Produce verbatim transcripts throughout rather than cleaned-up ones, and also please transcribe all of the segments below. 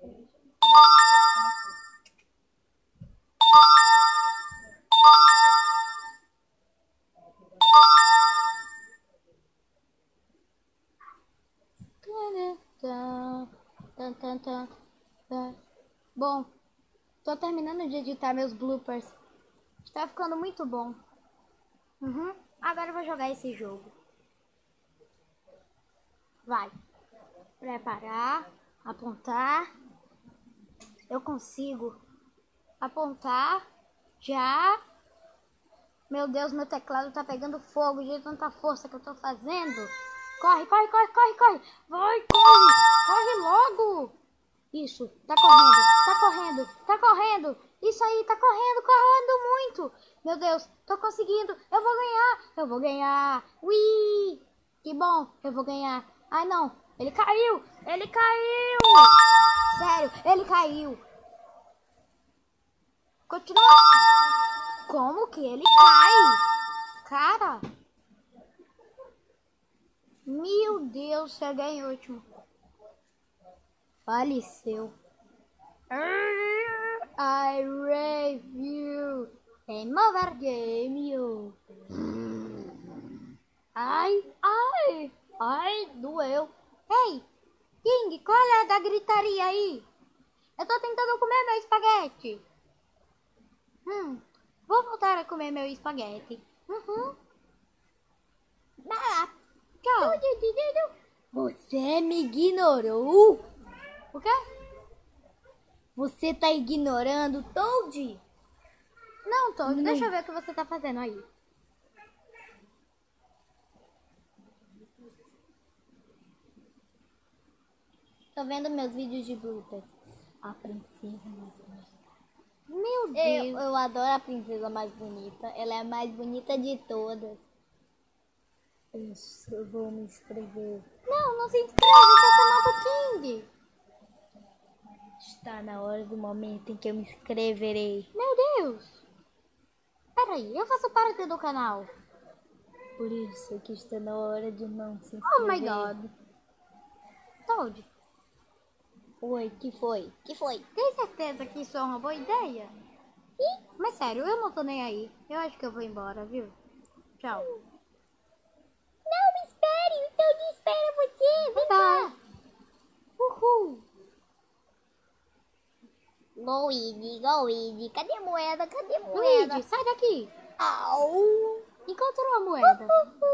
Bom, tô terminando de editar meus bloopers. Está ficando muito bom. Uhum. Agora eu vou jogar esse jogo. Vai. Preparar. Apontar. Eu consigo. Apontar. Já. Meu Deus, meu teclado tá pegando fogo de tanta força que eu tô fazendo. Corre, corre, corre, corre, corre. Vai, corre. Corre logo. Isso, tá correndo, tá correndo, tá correndo. Isso aí, tá correndo, correndo muito. Meu Deus, tô conseguindo. Eu vou ganhar, eu vou ganhar. Ui, que bom, eu vou ganhar. Ai, não, ele caiu, ele caiu. Sério, ele caiu. Continua. Como que ele cai? Cara. Meu Deus, cheguei em último. Faleceu. I review Game Over Game. Ai, ai, ai, doeu. Ei, King, qual é da gritaria aí? Eu tô tentando comer meu espaguete. Hum, vou voltar a comer meu espaguete. Uhum. Ah, tchau. Você me ignorou? O quê? Você tá ignorando Toad? Não, Toad, Não. deixa eu ver o que você tá fazendo aí. Tô vendo meus vídeos de bloopers. A princesa mais bonita. Meu Deus. Eu, eu adoro a princesa mais bonita. Ela é a mais bonita de todas. Isso, eu vou me inscrever. Não, não se inscreve no canal do King. Está na hora do momento em que eu me inscreverei. Meu Deus. Peraí, eu faço parte do canal. Por isso que está na hora de não se inscrever. Oh my god. Toad. Oi, que foi? Que foi? Tem certeza que isso é uma boa ideia? Sim. Mas sério, eu não tô nem aí. Eu acho que eu vou embora, viu? Tchau. Não, me espere. O Toad espera você. Vem cá. Uhul. Luigi, Luigi. Cadê a moeda? Cadê a moeda? Luigi, sai daqui. Au. Encontrou a moeda.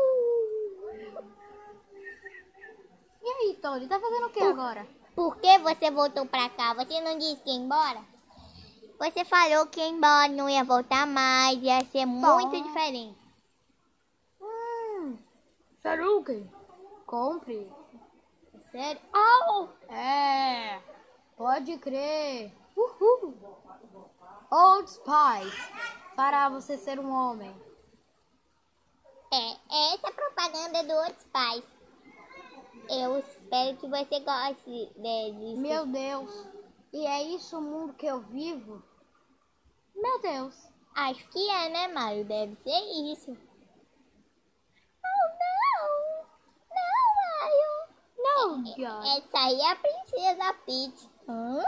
E aí, Toad, tá fazendo o que agora? Por que você voltou pra cá? Você não disse que ia embora? Você falou que ia embora, não ia voltar mais, ia ser muito Bom. diferente. Hum, Saruken, compre. Sério? Au! É, pode crer. Uhul. Old Spice, para você ser um homem. É, essa é a propaganda do Old Spice. Eu espero que você goste disso. Meu Deus, e é isso o mundo que eu vivo? Meu Deus. Acho que é, né, Mario? Deve ser isso. Oh, não! Não, Mario! Não, God. Essa aí é a Princesa Peach. Hã?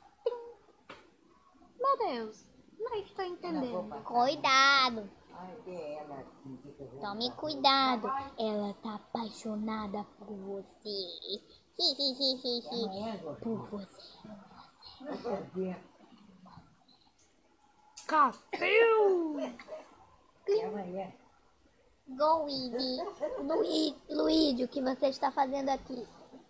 Meu Deus, não estou entendendo. Cuidado! Tome cuidado, ela tá apaixonada por você. Hi, hi, hi, hi, hi. Por você. Capil! Luigi, Luigi, Luigi, o que você está fazendo aqui?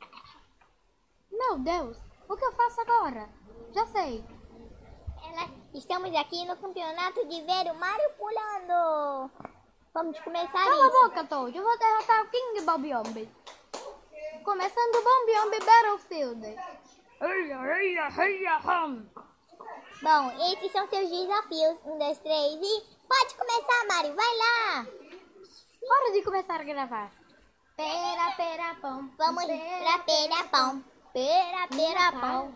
Meu Deus, o que eu faço agora? Já sei. Ela, estamos aqui no campeonato de ver o Mario pulando. Vamos começar Cala isso. a boca, Toad. Eu vou derrotar o King Bombiombi. Começando o Bombiombi Battlefield. Heia, heia, heia, hum. Bom, esses são seus desafios. Um, dois, três e... Pode começar, Mario. Vai lá. Hora de começar a gravar. Pera, pera, pão. Vamos pra pera-pão. Pera, pera-pão.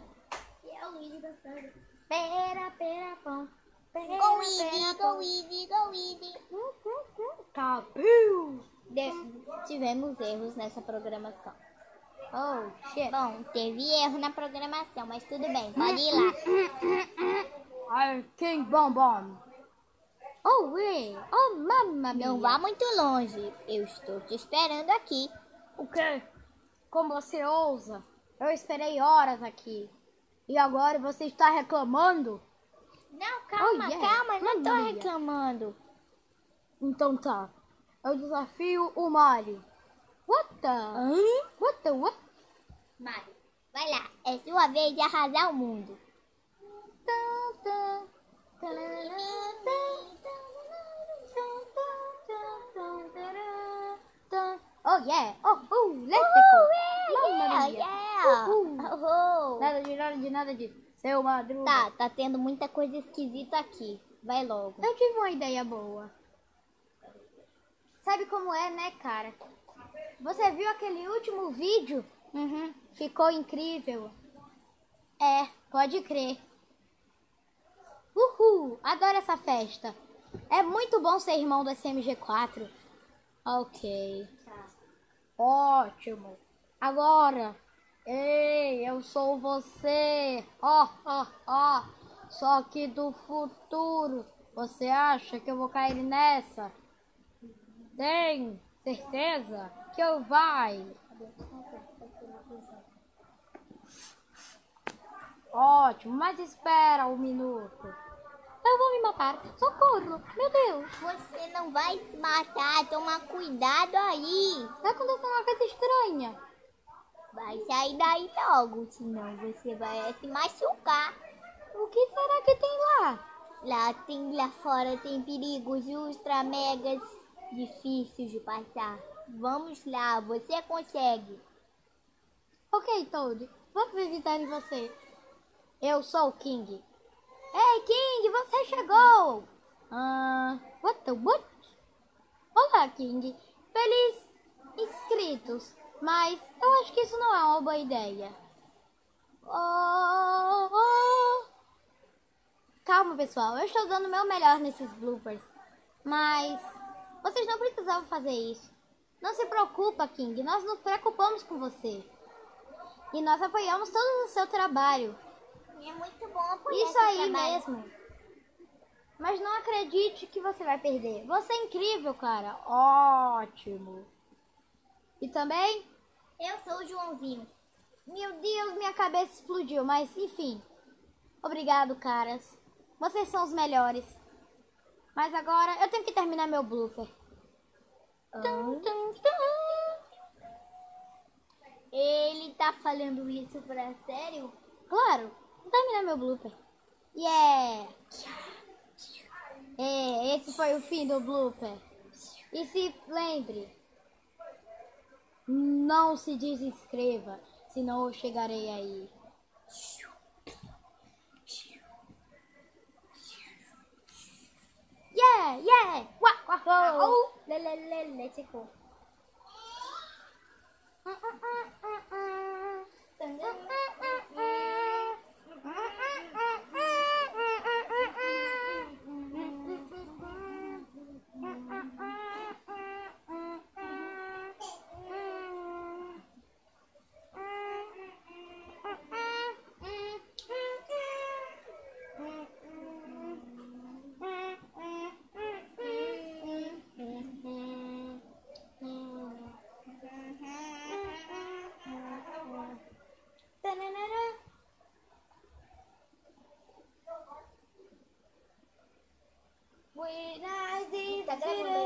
Pera, pera, pão. Pera, Go pera, easy, pão. go easy, go easy. Capil! De- Tivemos erros nessa programação. Oh, shit. Bom, teve erro na programação, mas tudo bem, pode ir lá. I'm King Bom Bom. Oh, yeah. Oh, mamma mia. Não vá muito longe, eu estou te esperando aqui. O quê? Como você ousa? Eu esperei horas aqui. E agora você está reclamando? Não, calma, Oh, yeah. calma, não tô Mamma mia. reclamando. Então tá. Eu desafio o Mario. What the? Hã? What the what? Mario, vai lá, é sua vez de arrasar o mundo. Oh yeah! Oh, oh, let's Uh, go! yeah, Mamma yeah, mia. yeah. Uhul. Uhul. Nada de nada de nada de seu Madruga. Tá, tá tendo muita coisa esquisita aqui. Vai logo. Eu tive uma ideia boa. Sabe como é, né, cara? Você viu aquele último vídeo? Uhum. Ficou incrível. É, pode crer. Uhul! Adoro essa festa. É muito bom ser irmão do S M G quatro. Ok. Ótimo. Agora. Ei, eu sou você. Ó, ó, ó. Só que do futuro. Você acha que eu vou cair nessa? Tem certeza que eu vai? Ótimo, mas espera um minuto. Eu vou me matar. Socorro, meu Deus. Você não vai se matar, toma cuidado aí. Tá acontecendo uma coisa estranha. Vai sair daí logo, senão você vai se machucar. O que será que tem lá? Lá tem, lá fora tem perigos ultra megas difíceis de passar. Vamos lá, você consegue. Ok, Toad. Vamos visitar em você. Eu sou o King. Ei, King, você chegou! Ah, what the what? Olá, King. Feliz inscritos. Mas eu acho que isso não é uma boa ideia. Oh, oh. Calma, pessoal. Eu estou dando o meu melhor nesses bloopers. Mas vocês não precisavam fazer isso. Não se preocupa, King. Nós nos preocupamos com você. E nós apoiamos todo o seu trabalho. É muito bom apoiar Isso seu aí trabalho. mesmo. Mas não acredite que você vai perder. Você é incrível, cara. Ótimo. E também, Eu sou o Joãozinho. meu Deus, minha cabeça explodiu. Mas, enfim. Obrigado, caras. Vocês são os melhores. Mas agora eu tenho que terminar meu blooper. Tum, tum, tum. Ele tá falando isso pra sério? Claro, vou terminar meu blooper. Yeah! É, esse foi o fim do blooper. E se lembre, não se desinscreva, senão eu chegarei aí. Yeah, yeah! Wah, wah, wah, oh. Lê, lê, lê, lê, chegou. When I see Tá gravando